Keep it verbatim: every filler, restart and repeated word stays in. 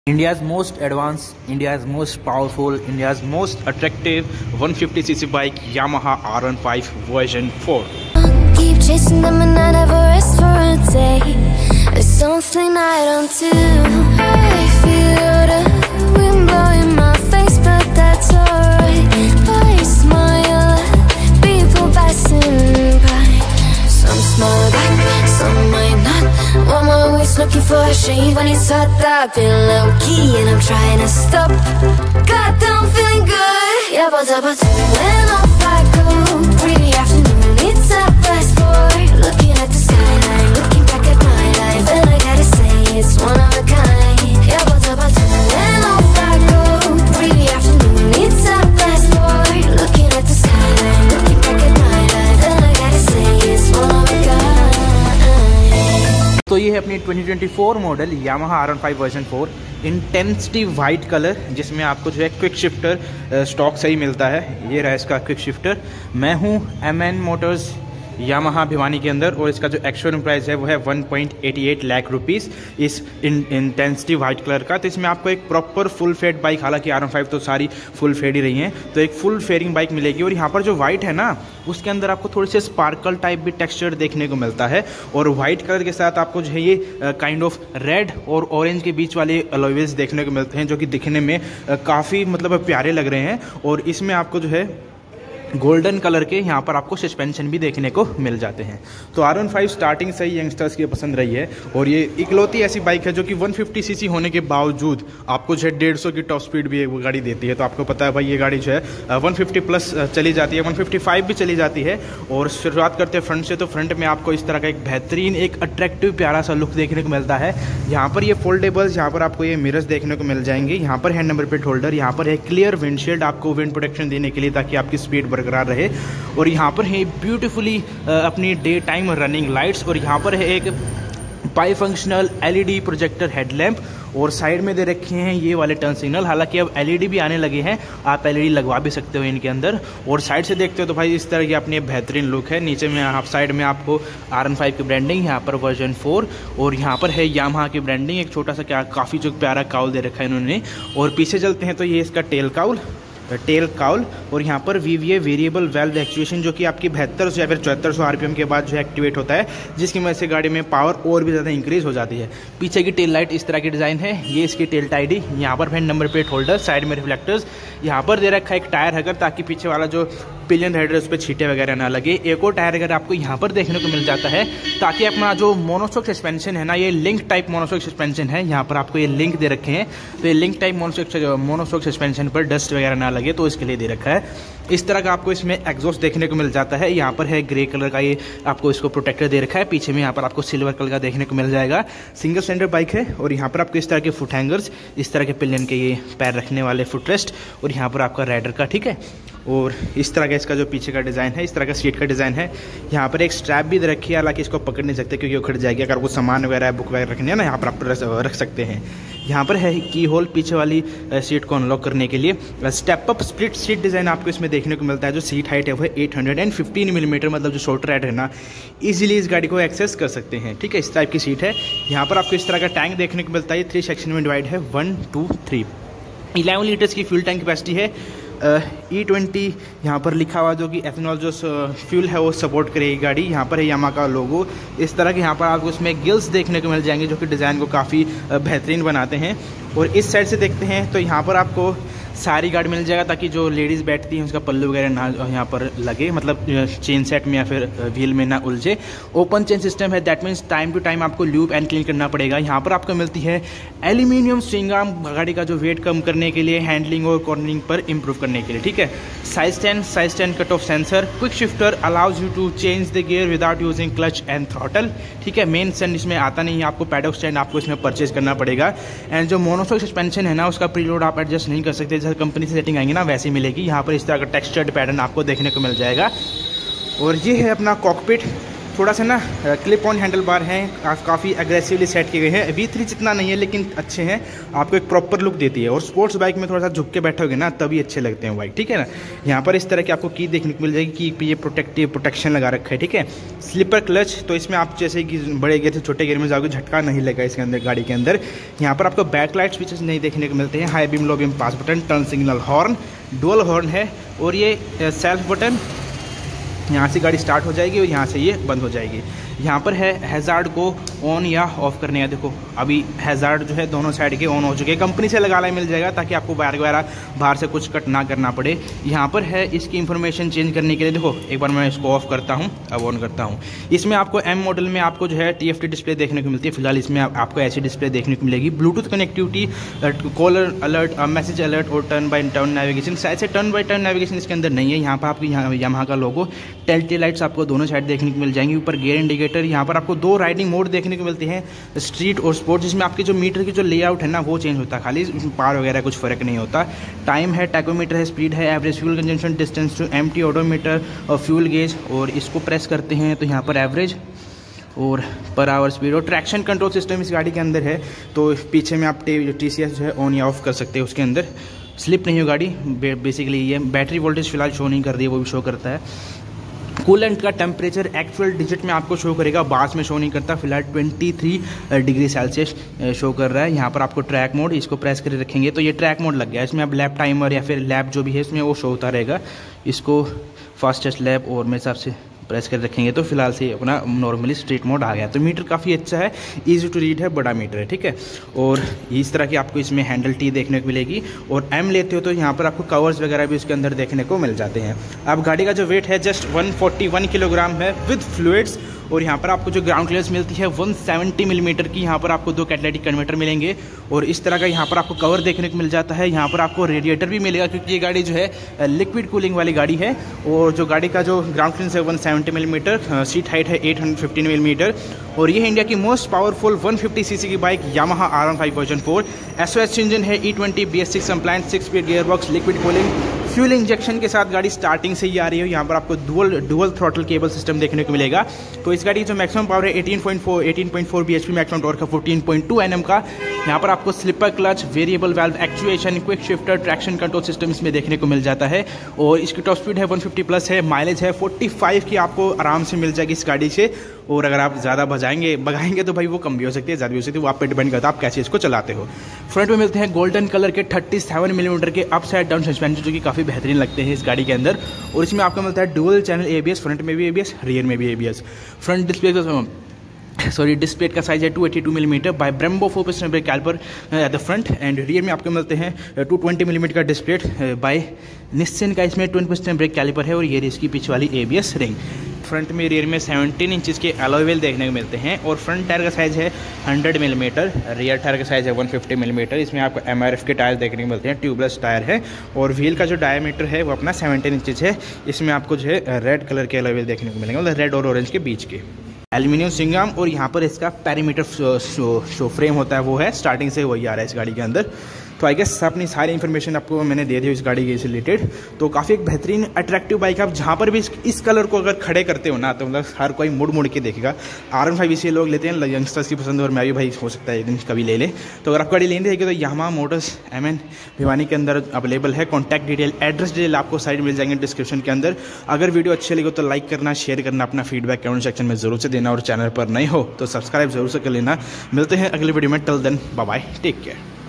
India's most advanced, India's most powerful, India's most attractive one fifty c c bike, Yamaha R fifteen version four. Keep chasing them and I never rest for a day. There's something I don't do. I feel the wind blowing my face, but that's alright. I smile at people passing by. Some smile back, some might not. I'm always looking for a shade when it's hot. I've been low key and I'm trying to stop. Goddamn, feeling good. Yeah, but but when off I go, pretty afternoon, it's a fast boy. Looking at the skyline, looking back at my life, and I gotta say it's one of a kind. Yeah, but but when off I go, pretty afternoon, it's a fast boy. Looking at the skyline, looking back at my life, and I gotta say it's one of a kind. तो ये है अपनी twenty twenty four model Yamaha R fifteen version four intensity white colour, जिसमें आपको जो है quick shifter stock से ही मिलता है। ये रहा इसका क्विक शिफ्टर। मैं हूँ M N motors Yamaha Bhiwani के अंदर, और इसका जो एक्चुअल प्राइस है वो है one point eighty eight lakh rupees इस इंटेंसिटी वाइट कलर का। तो इसमें आपको एक प्रॉपर फुल फेड बाइक, हालांकि आर फाइव तो सारी फुल फेड ही रही हैं, तो एक फुल फेयरिंग बाइक मिलेगी। और यहाँ पर जो वाइट है ना, उसके अंदर आपको थोड़ी सी स्पार्कल टाइप भी टेक्सचर देखने को मिलता है। और वाइट कलर के साथ आपको जो है ये काइंड ऑफ रेड और ऑरेंज के बीच वाले अलॉयज देखने को मिलते हैं, जो कि दिखने में काफ़ी मतलब प्यारे लग रहे हैं। और इसमें आपको जो है गोल्डन कलर के यहाँ पर आपको सस्पेंशन भी देखने को मिल जाते हैं। तो आर फाइव स्टार्टिंग से ही यंगस्टर्स की पसंद रही है, और ये इकलौती ऐसी बाइक है जो कि वन फिफ्टी सीसी होने के बावजूद आपको जो है डेढ़ सौ की टॉप स्पीड भी वो गाड़ी देती है। तो आपको पता है भाई, ये गाड़ी जो है वन फिफ्टी प्लस चली जाती है, वन फिफ्टी फाइव भी चली जाती है। और शुरुआत करते हैं फ्रंट से, तो फ्रंट में आपको इस तरह का एक बेहतरीन, एक अट्रैक्टिव प्यारा सा लुक देखने को मिलता है। यहाँ पर ये फोल्डेबल्स, यहाँ पर आपको ये मिरर्स देखने को मिल जाएंगे। यहाँ पर है नंबर प्लेट होल्डर, यहाँ पर है क्लियर विंडशील्ड आपको विंड प्रोटेक्शन देने के लिए, ताकि आपकी स्पीड बरकरार रहे। और यहाँ पर है ब्यूटीफुली अपनी डे टाइम रनिंग लाइट्स, और यहाँ पर है एक bi functional LED projector headlamp, और साइड में दे रखे हैं ये वाले टर्न सिग्नल। हालांकि अब एलईडी भी आने लगे हैं, आप एलईडी लगवा भी सकते हो इनके अंदर। और साइड से देखते हो तो भाई इस तरह की अपनी बेहतरीन लुक है। नीचे में आप साइड में आपको आर फाइव की ब्रांडिंग, यहाँ पर वर्जन फोर, और यहाँ पर है यामाहा की ब्रांडिंग। एक छोटा सा क्या काफ़ी जो प्यारा काउल दे रखा है इन्होंने। और पीछे चलते हैं तो ये इसका टेल काउल टेल काउल और यहाँ पर V V A variable valve actuation, जो कि आपकी बहत्तर सौ या फिर चौहत्तर सौ आरपीएम के बाद जो एक्टिवेट होता है, जिसकी वजह से गाड़ी में पावर और भी ज़्यादा इंक्रीज हो जाती है। पीछे की टेल लाइट इस तरह की डिज़ाइन है, ये इसकी टेल टाइडी। यहाँ पर है नंबर प्लेट होल्डर, साइड में रिफ्लेक्टर्स, यहाँ पर दे रखा है एक टायर हैगर, ताकि पीछे वाला जो पिलियन हेडर उस पर छींटे वगैरह ना लगे। एक और टायर हैगर आपको यहाँ पर देखने को मिल जाता है, ताकि अपना जो मोनोशॉक सस्पेंशन है ना, ये लिंक टाइप मोनोशॉक सस्पेंशन है। यहाँ पर आपको ये लिंक दे रखे हैं, तो ये link type monoshock monoshock suspension पर डस्ट वगैरह ना लगे, तो इसके लिए दे रखा है। इस तरह का आपको इसमें एग्जॉस्ट देखने को मिल जाता है। यहाँ पर है ग्रे कलर का, ये आपको इसको प्रोटेक्टर दे रखा है। पीछे में यहाँ पर आपको सिल्वर कलर का देखने को मिल जाएगा। सिंगल सिलेंडर बाइक है, और यहाँ पर आपको इस तरह के फुट हैंगर्स, इस तरह के पिलियन के ये पैर रखने वाले फुट रेस्ट, और यहाँ पर आपका राइडर का, ठीक है। और इस तरह का इसका जो पीछे का डिज़ाइन है, इस तरह का सीट का डिज़ाइन है। यहाँ पर एक स्ट्रैप भी दे रखी है, हालांकि इसको पकड़ नहीं सकते क्योंकि उखड़ जाएगी। अगर वो सामान वगैरह बुक वगैरह रखनी है ना, यहाँ पर आप रख सकते हैं। यहाँ पर है की होल पीछे वाली सीट को अनलॉक करने के लिए। Step up split seat design आपको इसमें देखने को मिलता है। जो सीट हाइट है वो है एट हंड्रेड फिफ्टीन मिलीमीटर, मतलब जो शॉर्ट राइड है ना, इजीली इस गाड़ी को एक्सेस कर सकते हैं, ठीक है। इस टाइप की सीट है। यहाँ पर आपको इस तरह का टैंक देखने को मिलता है, थ्री सेक्शन में डिवाइड है, one two three. Eleven litres की फ्यूल टैंक कैपेसिटी है। ई ट्वेंटी यहाँ पर लिखा हुआ, जो कि एथेनॉल जो फ्यूल है वो सपोर्ट करेगी गाड़ी। यहाँ पर है यामाहा का लोगो। इस तरह के यहाँ पर आपको इसमें गिल्स देखने को मिल जाएंगे, जो कि डिज़ाइन को काफ़ी बेहतरीन बनाते हैं। और इस साइड से देखते हैं तो यहाँ पर आपको सारी गार्ड मिल जाएगा, ताकि जो लेडीज़ बैठती हैं उसका पल्लू वगैरह ना यहाँ पर लगे, मतलब चेन सेट में या फिर व्हील में ना उलझे। ओपन चेन सिस्टम है, that means time to time आपको ल्यूब एंड क्लीन करना पड़ेगा। यहाँ पर आपको मिलती है एल्यूमिनियम स्विंग आर्म, गाड़ी का जो वेट कम करने के लिए, हैंडलिंग और कॉर्नरिंग पर इंप्रूव करने के लिए, ठीक है। Size ten size ten cut off sensor, quick shifter allows you to change the gear without using clutch and throttle, ठीक है। मेन स्टैंड इसमें आता नहीं है, आपको पैडॉक स्टैंड आपको इसमें परचेज करना पड़ेगा। एंड जो मोनोशॉक सस्पेंशन है ना, उसका प्रीलोड आप एडजस्ट नहीं कर सकते, जैसे कंपनी से सेटिंग आएंगी ना वैसे मिलेगी। यहाँ पर इस तरह का टेक्सचर्ड पैटर्न आपको देखने को मिल जाएगा। और ये है अपना कॉकपिट। थोड़ा सा ना क्लिप ऑन हैंडल बार हैं, काफ़ी एग्रेसिवली सेट किए गए हैं। वी थ्री जितना नहीं है लेकिन अच्छे हैं, आपको एक प्रॉपर लुक देती है। और स्पोर्ट्स बाइक में थोड़ा सा झुक के बैठोगे ना तभी अच्छे लगते हैं बाइक, ठीक है ना। यहाँ पर इस तरह की आपको की देखने को मिल जाएगी, की पे ये प्रोटेक्टिव प्रोटेक्शन लगा रखा है, ठीक है। स्लीपर क्लच, तो इसमें आप जैसे कि बड़े गियर से छोटे गियर में जाओगे झटका नहीं लगा इसके अंदर गाड़ी के अंदर। यहाँ पर आपको बैक लाइट स्विचेस नहीं देखने को मिलते हैं। High beam, low beam, pass button, turn signal, horn, dual horn है। और ये सेल्फ बटन, यहाँ से गाड़ी स्टार्ट हो जाएगी और यहाँ से ये बंद हो जाएगी। यहाँ पर है हैज़ार्ड को ऑन या ऑफ करने का। देखो अभी हैज़ार्ड जो है दोनों साइड के ऑन हो चुके हैं, कंपनी से लगाना मिल जाएगा ताकि आपको वायर वगैरह बाहर से कुछ कट ना करना पड़े। यहाँ पर है इसकी इन्फॉर्मेशन चेंज करने के लिए। देखो एक बार मैं इसको ऑफ करता हूँ, अब ऑन करता हूँ। इसमें आपको एम मॉडल में आपको जो है टी एफ टी डिस्प्ले देखने को मिलती है। फिलहाल इसमें आप, आपको ऐसी डिस्प्ले देखने को मिलेगी। Bluetooth connectivity, caller alert, message alert और टर्न बाई टर्न नेविगेशन। शायद से टर्न बाई टर्न नेविगेशन इसके अंदर नहीं है। यहाँ पर आपको यहाँ यामाहा का लोगो, टेल टेल लाइट्स आपको दोनों साइड देखने को मिल जाएंगी। ऊपर गियर इंडिकेटर, यहाँ पर आपको दो राइडिंग मोड देखने को मिलते हैं, स्ट्रीट और स्पोर्ट, जिसमें आपके जो मीटर की जो लेआउट है ना वो चेंज होता है, खाली पार वगैरह कुछ फर्क नहीं होता। टाइम है, टैकोमीटर है, स्पीड है, average fuel consumption, distance to empty, odometer और फ्यूल गेज। और इसको प्रेस करते हैं तो यहाँ पर एवरेज और पर आवर स्पीड और ट्रैक्शन कंट्रोल सिस्टम इस गाड़ी के अंदर है। तो पीछे में आप टी सी एस जो है ऑन या ऑफ कर सकते हैं। उसके अंदर स्लिप नहीं हो गाड़ी, बेसिकली ये बैटरी वोल्टेज फिलहाल शो नहीं कर रही है, वो भी शो करता है। कूलेंट का टेम्परेचर एक्चुअल डिजिट में आपको शो करेगा, बार्स में शो नहीं करता। फिलहाल तेईस डिग्री सेल्सियस शो कर रहा है। यहाँ पर आपको ट्रैक मोड, इसको प्रेस करके रखेंगे तो ये ट्रैक मोड लग गया। इसमें अब लैप टाइमर या फिर लैप जो भी है इसमें वो शो होता रहेगा। इसको फास्टेस्ट लैप और मेरे हिसाब से प्रेस कर रखेंगे तो फिलहाल से अपना नॉर्मली स्ट्रीट मोड आ गया। तो मीटर काफ़ी अच्छा है, इजी टू रीड है, बड़ा मीटर है, ठीक है। और इस तरह की आपको इसमें हैंडल टी देखने को मिलेगी। और एम लेते हो तो यहाँ पर आपको कवर्स वगैरह भी उसके अंदर देखने को मिल जाते हैं। अब गाड़ी का जो वेट है जस्ट एक सौ इकतालीस किलोग्राम है विद फ्लूइड्स। और यहाँ पर आपको जो ग्राउंड क्लियरेंस मिलती है एक सौ सत्तर मिलीमीटर की। यहाँ पर आपको दो कैटालिटिक कन्वर्टर मिलेंगे और इस तरह का यहाँ पर आपको कवर देखने को मिल जाता है। यहाँ पर आपको रेडिएटर भी मिलेगा क्योंकि ये गाड़ी जो है लिक्विड कूलिंग वाली गाड़ी है। और जो गाड़ी का जो ग्राउंड क्लियरेंस है एक सौ सत्तर मिलीमीटर, सीट हाइट है आठ सौ पंद्रह मिलीमीटर। और ये है इंडिया की मोस्ट पावरफुल एक सौ पचास सीसी की bike Yamaha R one five version four. SOS engine है, E twenty B S six compliant, six speed gear box, liquid cooling, fuel injection के साथ गाड़ी स्टार्टिंग से ही आ रही है। यहाँ पर आपको dual dual throttle cable system देखने को मिलेगा। तो इस गाड़ी की जो मैक्सिमम पावर है अठारह पॉइंट फोर अठारह point four BHP, maximum torque का चौदह पॉइंट दो एनएम का। यहाँ पर आपको slipper clutch, variable valve actuation, quick shifter, traction control system इसमें देखने को मिल जाता है। और इसकी टॉप स्पीड है एक सौ पचास प्लस है, माइलेज है पैंतालीस की आपको आराम से मिल जाएगी इस गाड़ी से। और अगर आप ज़्यादा भजाएंगे भगाएंगे तो भाई वो कम भी हो सकती है, ज़्यादा भी हो सकती है, वो आप पे डिपेंड करता है आप कैसे इसको चलाते हो। फ्रंट में मिलते हैं गोल्डन कलर के सैंतीस मिलीमीटर के अप साइड डाउन सस्पेंशन जो कि काफ़ी बेहतरीन लगते हैं इस गाड़ी के अंदर। और इसमें आपको मिलता है डुअल चैनल एबीएस, फ्रंट में भी एबीएस, रियर में भी एबीएस। फ्रंट डिस्प्ले का सॉरी डिस्प्ले का साइज है दो सौ बयासी millimetre by Brembo four piston brake caliper at the front. And rear में आपको मिलते हैं दो सौ बीस मिलीमीटर का डिस्प्ले बाय निस्सन का, इसमें ट्विन पिस्टन ब्रेक कैलिपर है। और ये इसकी पीछे वाली एबीएस रिंग। फ्रंट में रियर में सत्रह इंचेस के अलॉय व्हील देखने को मिलते हैं। और फ्रंट टायर का साइज़ है सौ मिलीमीटर, रियर टायर का साइज़ है एक सौ पचास मिलीमीटर। इसमें आपको एमआरएफ के टायर देखने को मिलते हैं, ट्यूबलेस टायर है। और व्हील का जो डायमीटर है वो अपना सत्रह इंचेस है। इसमें आपको जो है रेड कलर के अलॉय व्हील देखने को मिलेंगे, मतलब रेड और ऑरेंज के बीच के एल्यूमिनियम सिंगाम। और यहाँ पर इसका पैरीमीटर शो फ्रेम होता है वो है, स्टार्टिंग से वही आ रहा है इस गाड़ी के अंदर। तो आई गेस अपनी सारी इन्फॉर्मेशन आपको मैंने दे दी इस गाड़ी के रिलेटेड। तो काफ़ी एक बेहतरीन अट्रैक्टिव बाइक है। आप जहाँ पर भी इस, इस कलर को अगर खड़े करते हो ना तो मतलब हर कोई मुड़ मुड़ के देखेगा। आर वन फाइव इसी लोग लेते हैं, यंगस्टर्स की पसंद, और मैं भी भाई हो सकता है एक दिन कभी ले ले। तो अगर आप गाड़ी लेनी रहेगी तो Yamaha motors M N Bhiwani के अंदर अवेलेबल है। कॉन्टैक्ट डिटेल, एड्रेस डिटेल आपको साइड मिल जाएंगे डिस्क्रिप्शन के अंदर। अगर वीडियो अच्छी लगी तो लाइक करना, शेयर करना, अपना फीडबैक कमेंट सेक्शन में जरूर से देना। और चैनल पर नए हो तो सब्सक्राइब जरूर से कर लेना। मिलते हैं अगले वीडियो में, till then bye bye, take care.